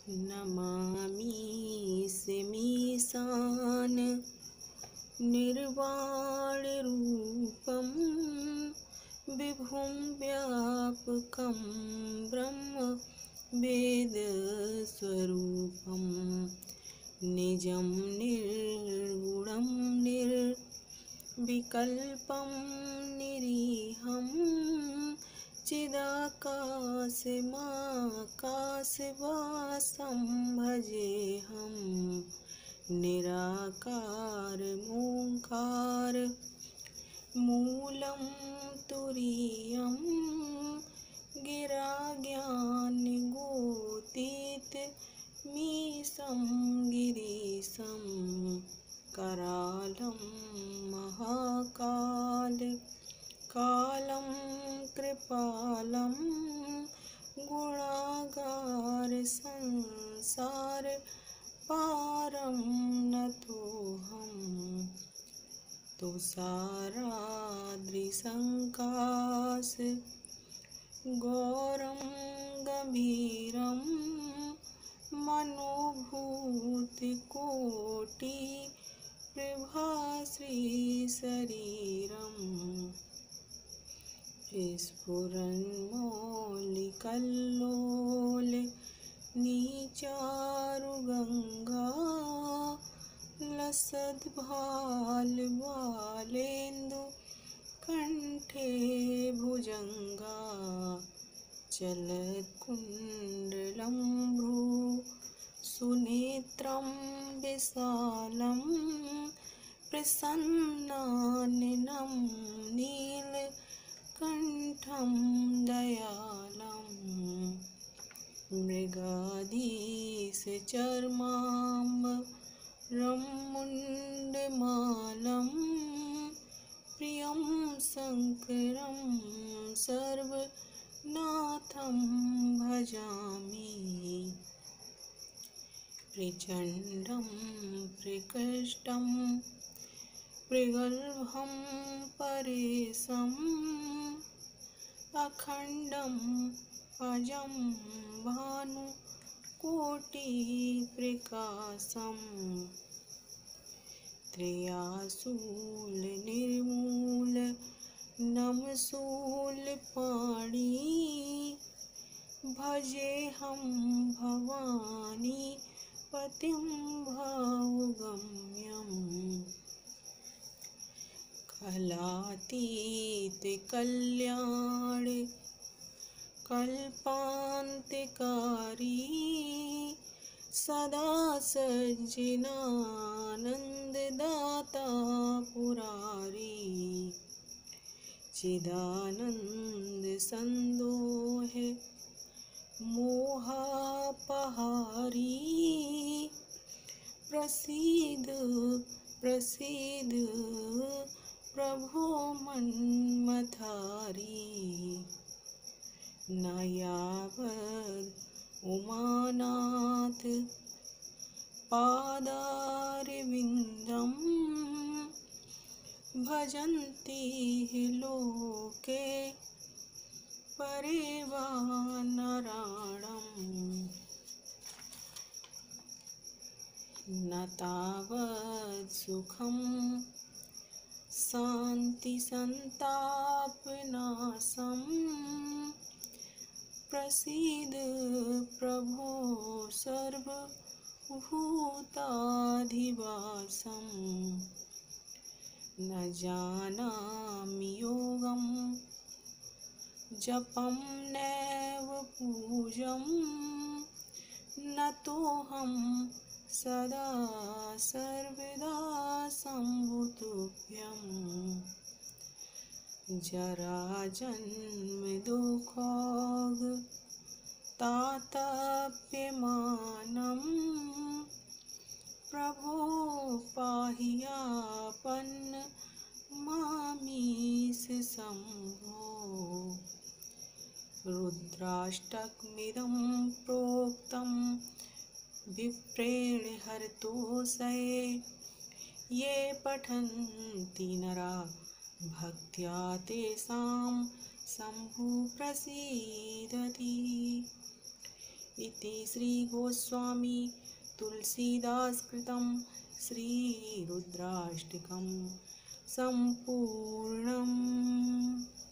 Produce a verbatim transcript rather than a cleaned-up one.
नमामि स्मीशान निर्वाणरूपं विभुं व्यापकं ब्रह्म वेदस्वरूपं निजं निर्गुणं निर्विकल्पं निरीहं चिदाकाशमाकाशवासं भजेऽहं निराकारमोङ्कार मूलं तुरीयं गिराज्ञानगोतीतमीशं गिरीशं करालं महाकाल कालं कृपालं गुणागार संसार पारं नतोऽहं तुषाराद्रिसङ्काश गौरं गम्भीरं मनोभूतिकोटि प्रभाश्रीशरीरम् स्फुरन्मौलिकल्लोल नीचारुगङ्गा लसद्भालबालेन्दु कण्ठे भुजङ्गा चलत्कुण्डलं भ्रू सुनेत्रं विशालं प्रसन्नाननं नीलकण्ठं दयालं मृगाधीशचर्माम्बरं मुण्डमालं प्रियं शङ्करं सर्वनाथं भजामि प्रचण्डं प्रकृष्टं प्रगल्भं परेशम् अखण्डं अजं भानुकोटिप्रकाशं त्रियाशूलनिर्मूलनं शूलपाणि भजेऽहं भवानी पतिं भावगम्यम् कलातीतकल्याण कल्पान्तकारी सदा सज्जनानन्ददाता पुरारी चिदानन्दसन्दोह मोहापहारी प्रसीद प्रसीद प्रभो मन्मथारी न यावद् उमानाथ पादारविन्दं भजन्ति लोके परे वा नराणाम् न तावत् सुखं शान्तिसन्तापनाशं प्रसीद प्रभो सर्वभूताधिवासं न जानामि योगं जपं नैव पूजं नतोऽहं सदा सर्वदा शम्भुतुभ्यं जराजन्मदुःखोग तातप्यमानं प्रभो पाहियापन्न मामीश शम्भो रुद्राष्टकमिदं प्रोक्तं विप्रेण हरतोषये ये पठन्ति नरा भक्त्या तेषां शम्भु प्रसीदति। इति श्रीगोस्वामी तुलसीदासकृतं श्रीरुद्राष्टकं सम्पूर्णम्।